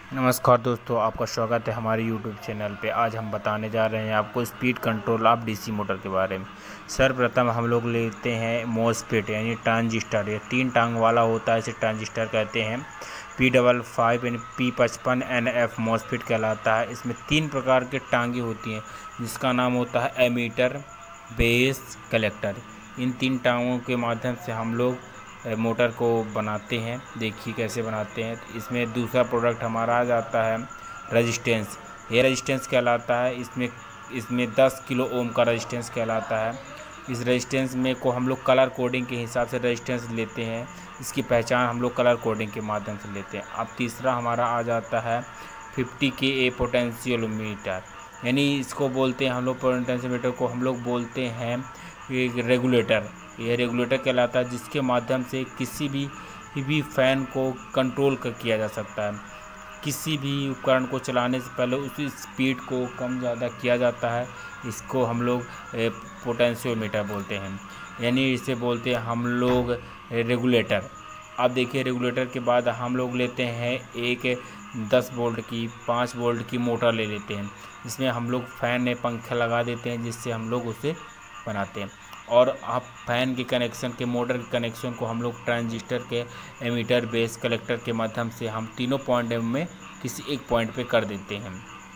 नमस्कार दोस्तों, आपका स्वागत है हमारे YouTube चैनल पे। आज हम बताने जा रहे हैं आपको speed control of DC motor के बारे में। सर्वप्रथम हम लोग लेते हैं मॉसफेट यानी ट्रांजिस्टर। ये 3 टांग वाला होता है, इसे ट्रांजिस्टर कहते हैं। P55 यानी P55 NF मॉसफेट कहलाता है। इसमें 3 प्रकार के टांगे होती हैं जिसका नाम होता है एमीटर, बेस, कलेक्टर। इन 3 टांगों के माध्यम से हम लोग मोटर को बनाते हैं। देखिए कैसे बनाते हैं। इसमें दूसरा प्रोडक्ट हमारा आ जाता है रेजिस्टेंस। ये रेजिस्टेंस कहलाता है। इसमें 10 किलो ओम का रेजिस्टेंस कहलाता है। इस रेजिस्टेंस में को हम लोग कलर कोडिंग के हिसाब से रेजिस्टेंस लेते हैं। इसकी पहचान हम लोग कलर कोडिंग के माध्यम से लेते हैं। अब तीसरा हमारा आ जाता है 50 kA पोटेंशियोमीटर, यानी इसको बोलते हैं हम लोग पोटेंशियोमीटर को हम लोग बोलते हैं रेगुलेटर। यह रेगुलेटर कहलाता है जिसके माध्यम से किसी भी फ़ैन को कंट्रोल किया जा सकता है। किसी भी उपकरण को चलाने से पहले उसकी स्पीड को कम ज़्यादा किया जाता है। इसको हम लोग पोटेंशियोमीटर बोलते हैं, यानी इसे बोलते हैं हम लोग रेगुलेटर। अब देखिए रेगुलेटर के बाद हम लोग लेते हैं एक 10 वोल्ट की 5 वोल्ट की मोटर ले लेते हैं। इसमें हम लोग फ़ैन में पंखा लगा देते हैं जिससे हम लोग उसे बनाते हैं। और आप फैन के कनेक्शन के मोटर के कनेक्शन को हम लोग ट्रांजिस्टर के एमीटर, बेस, कलेक्टर के माध्यम से हम तीनों पॉइंट में किसी एक पॉइंट पे कर देते हैं।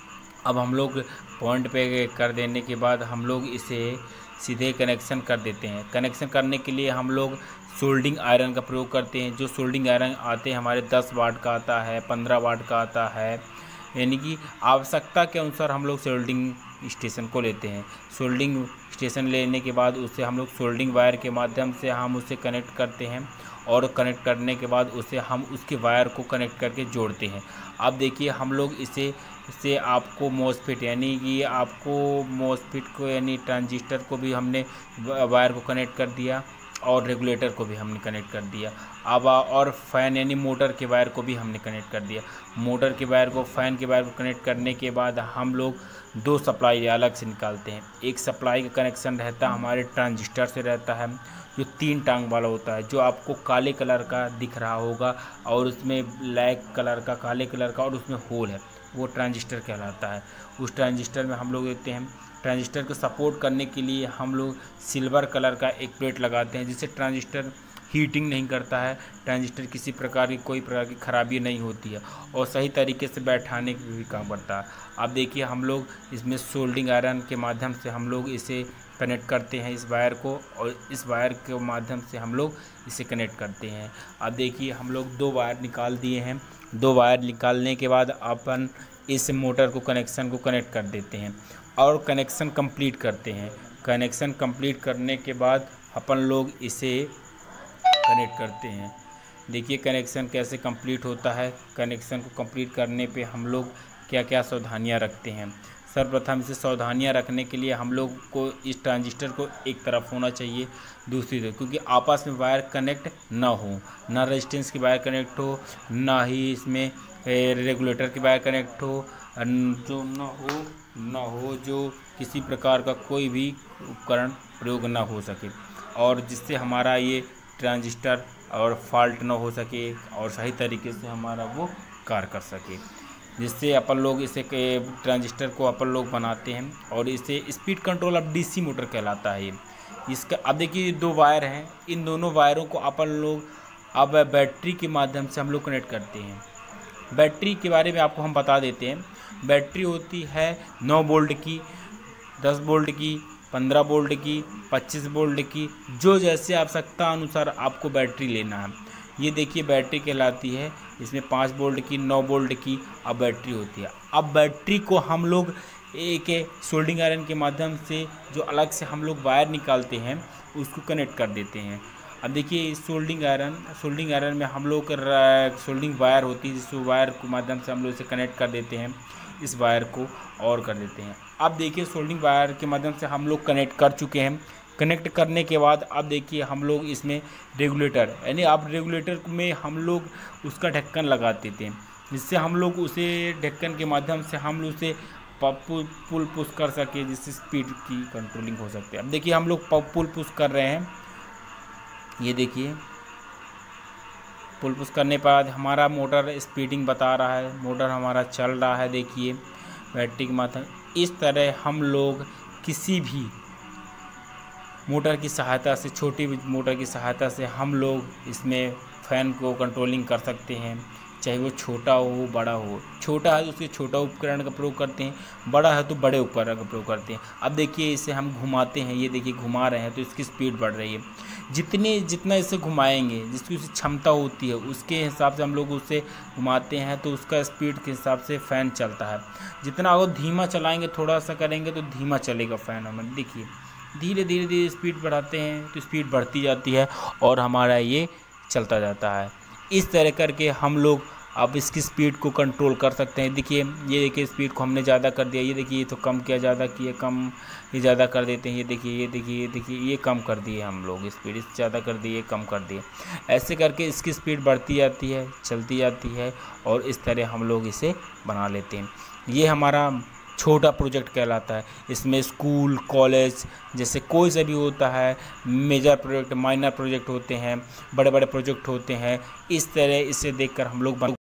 अब हम लोग पॉइंट पे कर देने के बाद हम लोग इसे सीधे कनेक्शन कर देते हैं। कनेक्शन करने के लिए हम लोग सोल्डिंग आयरन का प्रयोग करते हैं। जो सोल्डिंग आयरन आते हैं हमारे 10 वाट का आता है, 15 वाट का आता है, यानी कि आवश्यकता के अनुसार हम लोग सोल्डिंग स्टेशन को लेते हैं। सोल्डिंग स्टेशन लेने के बाद उससे हम लोग सोल्डिंग वायर के माध्यम से हम उसे कनेक्ट करते हैं और कनेक्ट करने के बाद उसे हम उसके वायर को कनेक्ट करके जोड़ते हैं। अब देखिए हम लोग इससे आपको मॉसफेट यानी कि आपको मॉसफेट को यानी ट्रांजिस्टर को भी हमने वायर को कनेक्ट कर दिया और रेगुलेटर को भी हमने कनेक्ट कर दिया। अब और फ़ैन यानी मोटर के वायर को भी हमने कनेक्ट कर दिया। मोटर के वायर को फ़ैन के वायर को कनेक्ट करने के बाद हम लोग 2 सप्लाई अलग से निकालते हैं। एक सप्लाई का कनेक्शन रहता है हमारे ट्रांजिस्टर से रहता है जो 3 टांग वाला होता है, जो आपको काले कलर का दिख रहा होगा और उसमें ब्लैक कलर का, काले कलर का और उसमें होल है, वो ट्रांजिस्टर कहलाता है। उस ट्रांजिस्टर में हम लोग देते हैं। ट्रांजिस्टर को सपोर्ट करने के लिए हम लोग सिल्वर कलर का एक प्लेट लगाते हैं जिससे ट्रांजिस्टर हीटिंग नहीं करता है, ट्रांजिस्टर किसी प्रकार की कोई प्रकार की खराबी नहीं होती है और सही तरीके से बैठाने की भी काम करता है। अब देखिए हम लोग इसमें सोल्डिंग आयरन के माध्यम से हम लोग इसे कनेक्ट करते हैं इस वायर को, और इस वायर के माध्यम से हम लोग इसे कनेक्ट करते हैं। अब देखिए हम लोग 2 वायर निकाल दिए हैं। 2 वायर निकालने के बाद अपन इस मोटर को कनेक्शन को कनेक्ट कर देते हैं और कनेक्शन कंप्लीट करते हैं। कनेक्शन कंप्लीट करने के बाद अपन लोग इसे कनेक्ट करते हैं। देखिए कनेक्शन कैसे कंप्लीट होता है। कनेक्शन को कंप्लीट करने पे हम लोग क्या क्या सावधानियां रखते हैं। सर्वप्रथम इसे सावधानियां रखने के लिए हम लोग को इस ट्रांजिस्टर को एक तरफ होना चाहिए, दूसरी तरफ, क्योंकि आपस में वायर कनेक्ट ना हो, ना रेजिस्टेंस की वायर कनेक्ट हो, ना ही इसमें रेगुलेटर की वायर कनेक्ट हो, जो ना हो जो किसी प्रकार का कोई भी उपकरण प्रयोग ना हो सके, और जिससे हमारा ये ट्रांजिस्टर और फॉल्ट ना हो सके और सही तरीके से हमारा वो कार्य कर सके। जिससे अपन लोग इसे ट्रांजिस्टर को अपन लोग बनाते हैं और इसे speed control of DC motor कहलाता है। इसका अब देखिए 2 वायर हैं, इन दोनों वायरों को अपन लोग अब बैटरी के माध्यम से हम लोग कनेक्ट करते हैं। बैटरी के बारे में आपको हम बता देते हैं। बैटरी होती है 9 वोल्ट की, 10 वोल्ट की, 15 वोल्ट की, 25 वोल्ट की, जो जैसे आवश्यकता अनुसार आपको बैटरी लेना है। ये देखिए बैटरी कहलाती है। इसमें 5 वोल्ट की, 9 वोल्ट की अब बैटरी होती है। अब बैटरी को हम लोग एक सोल्डिंग आयरन के माध्यम से जो अलग से हम लोग वायर निकालते हैं उसको कनेक्ट कर देते हैं। अब देखिए सोल्डिंग आयरन में हम लोग सोल्डिंग वायर होती है, जिस वायर के माध्यम से हम लोग इसे कनेक्ट कर देते हैं, इस वायर को और कर देते हैं। अब देखिए सोल्डिंग वायर के माध्यम से हम लोग कनेक्ट कर चुके हैं। कनेक्ट करने के बाद अब देखिए हम लोग इसमें रेगुलेटर यानी अब रेगुलेटर में हम लोग उसका ढक्कन लगा देते हैं, जिससे हम लोग उसे ढक्कन के माध्यम से हम लोग उसे पुल पुश कर सके, जिससे स्पीड की कंट्रोलिंग हो सकती है। अब देखिए हम लोग पुल पुश कर रहे हैं, ये देखिए पुल पुश करने के बाद हमारा मोटर स्पीडिंग बता रहा है, मोटर हमारा चल रहा है। देखिए बैटरी की मात्रा। इस तरह हम लोग किसी भी मोटर की सहायता से, छोटी मोटर की सहायता से हम लोग इसमें फ़ैन को कंट्रोलिंग कर सकते हैं, चाहे वो छोटा हो बड़ा हो। छोटा है तो उसके छोटा उपकरण का प्रयोग करते हैं, बड़ा है तो बड़े उपकरण का प्रयोग करते हैं। अब देखिए इसे हम घुमाते हैं, ये देखिए घुमा रहे हैं तो इसकी स्पीड बढ़ रही है। जितना इसे घुमाएंगे, जिसकी उसे क्षमता होती है उसके हिसाब से हम लोग उसे घुमाते हैं तो उसका स्पीड के हिसाब से फ़ैन चलता है। जितना वो धीमा चलाएंगे, थोड़ा सा करेंगे तो धीमा चलेगा फ़ैन हमारा। देखिए धीरे धीरे स्पीड बढ़ाते हैं तो स्पीड बढ़ती जाती है और हमारा ये चलता जाता है। इस तरह करके हम लोग अब इसकी स्पीड को कंट्रोल कर सकते हैं। देखिए ये देखिए स्पीड को हमने ज़्यादा कर दिया, ये देखिए ये तो कम किया, ज़्यादा किया, कम, ये ज़्यादा कर देते हैं। ये देखिए ये कम कर दिए हम लोग, स्पीड इस ज़्यादा कर दिए, कम कर दिए। ऐसे करके इसकी स्पीड बढ़ती जाती है, चलती जाती है और इस तरह हम लोग इसे बना लेते हैं। ये हमारा छोटा प्रोजेक्ट कहलाता है। इसमें स्कूल, कॉलेज जैसे कोई सा भी होता है, मेजर प्रोजेक्ट, माइनर प्रोजेक्ट होते हैं, बड़े बड़े प्रोजेक्ट होते हैं। इस तरह इसे देखकर हम लोग